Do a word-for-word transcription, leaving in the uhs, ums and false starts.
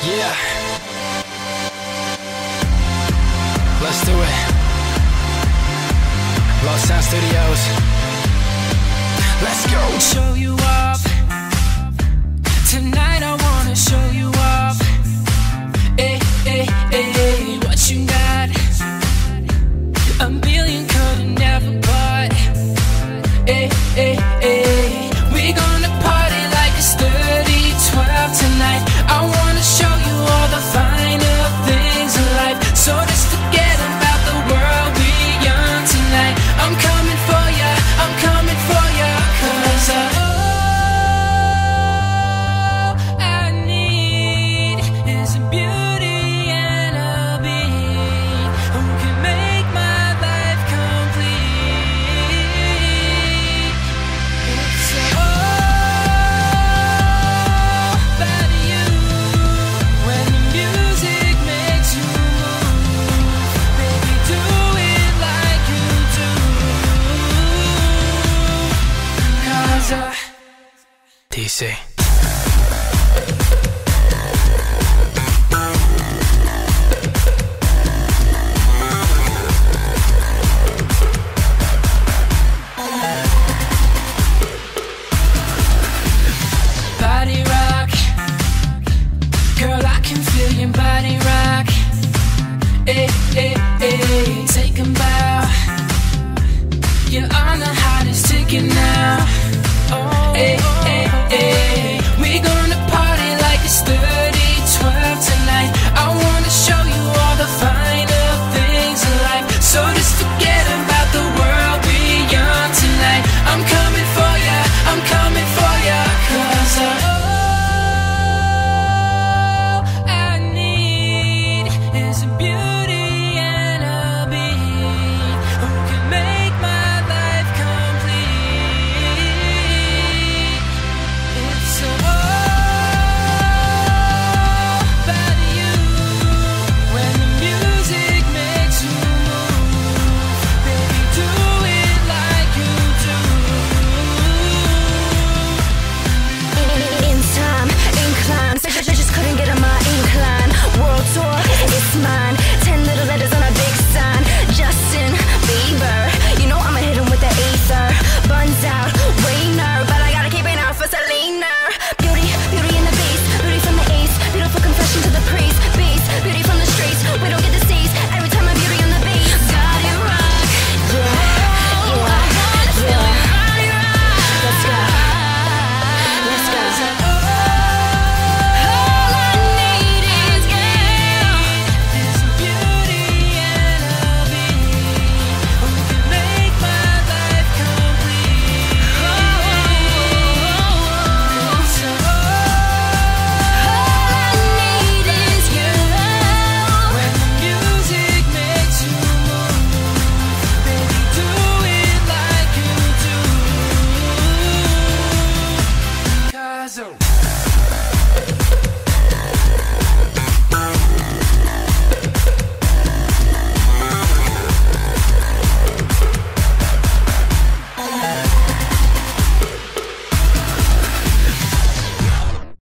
Yeah. Let's do it. Lost Sound Studios. Let's go. Show you off. Tonight I wanna show you off. Hey, hey, hey, what you got? A million could've never bought. Hey, hey, hey, we gonna party like it's thirty twelve tonight. I wanna show you all the finer things in life. So just forget about the world we young tonight. I'm coming for ya, I'm coming for ya. Cause I, all I need is a beauty and a being who can make my life complete. It's all about you. When the music makes you move, baby, do it like you do. Cause I D C. body rock, girl, I can feel your body rock. Hey, hey, hey, take a bow. You're on the hottest ticket now. Oh, hey,